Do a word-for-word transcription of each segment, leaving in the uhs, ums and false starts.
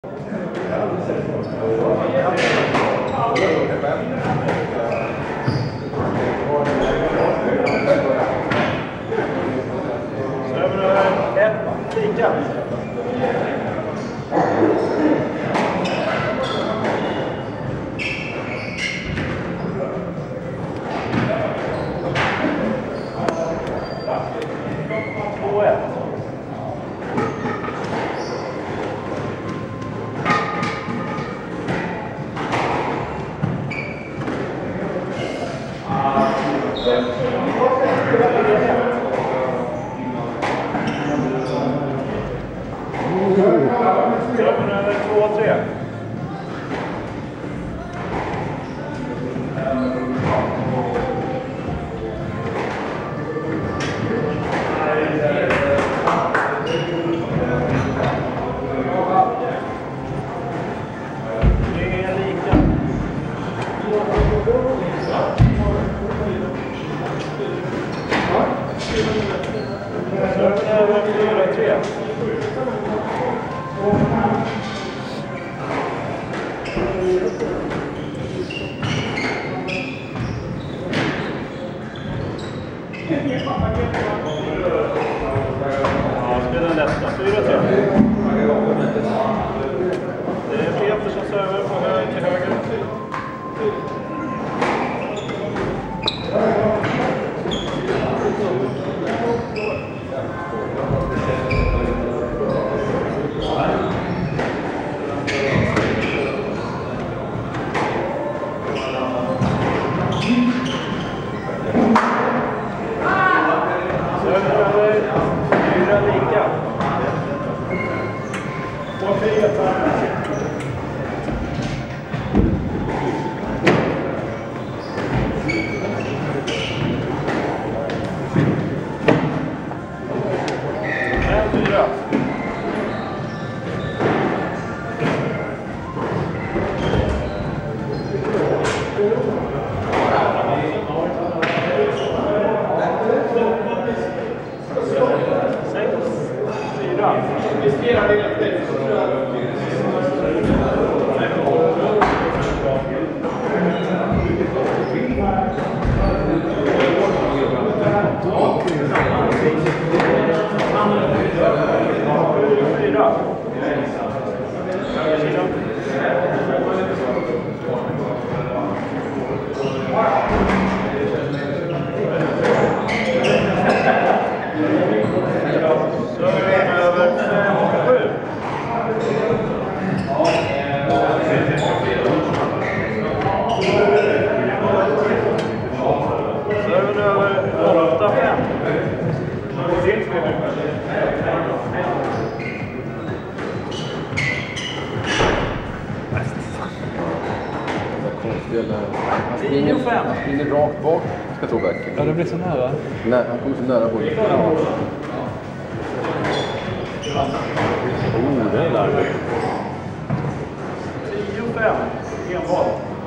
Han springer rakt bak, ska tro back. Ja, det blir så nära. Nej, han kommer så nära på det. Oh, det är larvigt. tio fem, enbart.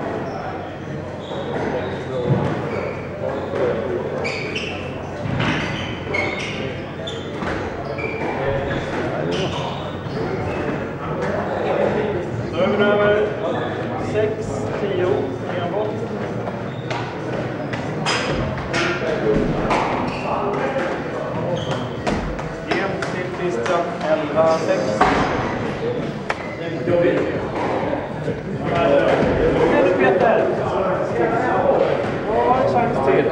Serven över sex tio, enbart. Gen till Christian, elva sex. Kom igen nu Peter! Ja, en chans till.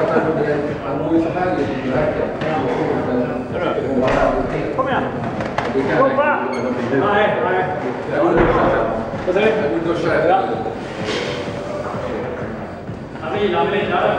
Kom igen! Jobba! Nej, nej. Vad säger du? Ja. Han vilar, han vilar.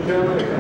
Tjena.